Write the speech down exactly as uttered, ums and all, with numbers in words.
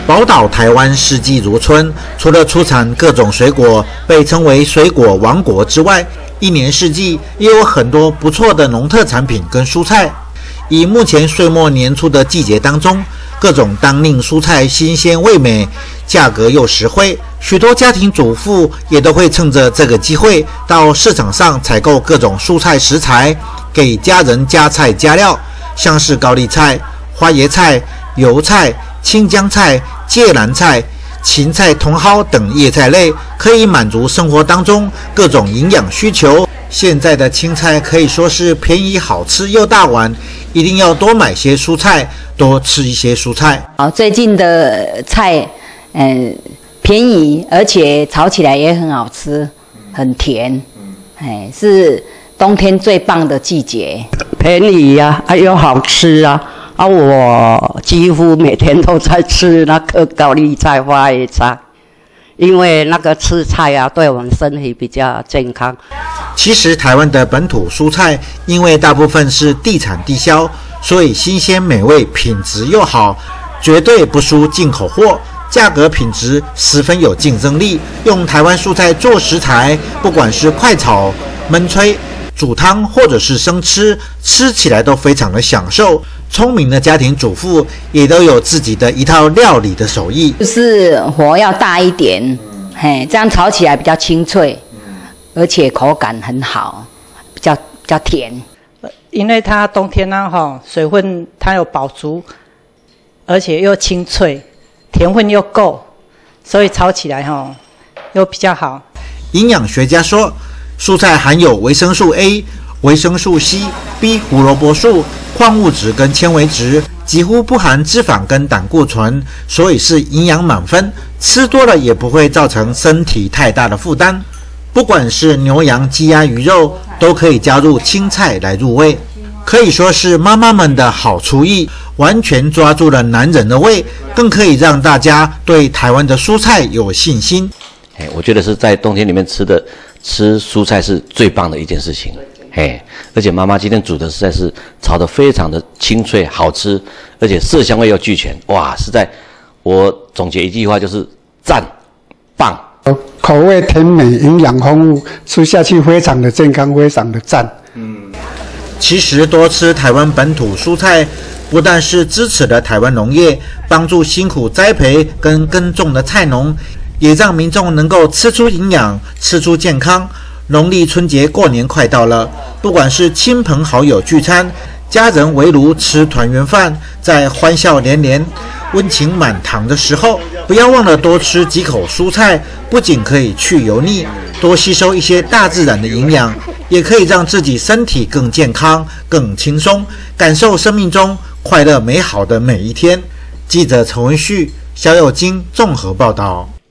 宝岛台湾四季如春，除了出产各种水果，被称为水果王国之外，一年四季也有很多不错的农特产品跟蔬菜。以目前岁末年初的季节当中，各种当令蔬菜新鲜味美，价格又实惠，许多家庭主妇也都会趁着这个机会到市场上采购各种蔬菜食材，给家人加菜加料，像是高丽菜、花椰菜、油菜、青江菜、芥蓝菜、芹菜、茼蒿等叶菜类，可以满足生活当中各种营养需求。现在的青菜可以说是便宜、好吃又大碗，一定要多买些蔬菜，多吃一些蔬菜。 好，最近的菜，嗯，便宜，而且炒起来也很好吃，很甜，哎，是冬天最棒的季节。 便宜呀、啊，又好吃啊！啊，我几乎每天都在吃那个高丽菜、花椰菜，因为那个吃菜啊，对我们身体比较健康。 其实台湾的本土蔬菜，因为大部分是地产地销，所以新鲜美味，品质又好，绝对不输进口货，价格品质十分有竞争力。用台湾蔬菜做食材，不管是快炒、焖炊、煮汤或者是生吃，吃起来都非常的享受。聪明的家庭主妇也都有自己的一套料理的手艺， 就是火要大一点，嘿，这样炒起来比较清脆，而且口感很好，比较比较甜。 因为它冬天呢，哈，水分它有饱足，而且又清脆，甜分又够，所以炒起来哈又比较好。 营养学家说，蔬菜含有维生素 A、维生素 C、B 胡萝卜素、矿物质跟纤维质，几乎不含脂肪跟胆固醇，所以是营养满分，吃多了也不会造成身体太大的负担。不管是牛羊鸡鸭鱼肉，都可以加入青菜来入味，可以说是妈妈们的好厨艺，完全抓住了男人的胃，更可以让大家对台湾的蔬菜有信心。 哎，我觉得是在冬天里面吃的吃蔬菜是最棒的一件事情。哎，而且妈妈今天煮的实在是炒得非常的清脆好吃，而且色香味又俱全，哇，实在我总结一句话就是赞棒。 口味甜美，营养丰富，吃下去非常的健康，非常的赞。 嗯，其实多吃台湾本土蔬菜，不但是支持了台湾农业，帮助辛苦栽培跟耕种的菜农，也让民众能够吃出营养，吃出健康。农历春节过年快到了，不管是亲朋好友聚餐，家人围炉吃团圆饭，在欢笑连连、温情满堂的时候，不要忘了多吃几口蔬菜，不仅可以去油腻，多吸收一些大自然的营养，也可以让自己身体更健康、更轻松，感受生命中快乐美好的每一天。记者陈文旭、肖佑金综合报道。